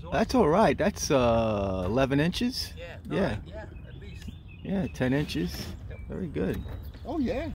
is awesome. That's all right. That's 11 inches. Yeah. Yeah. Yeah, at least. Yeah, 10 inches. Very good. Oh yeah.